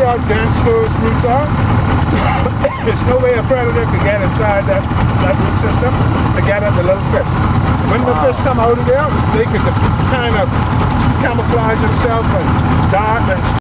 how dense those roots are. There's no way a predator can get inside that root system to get at the little fish. When the fish come out of there, they can kind of camouflage themselves and dart and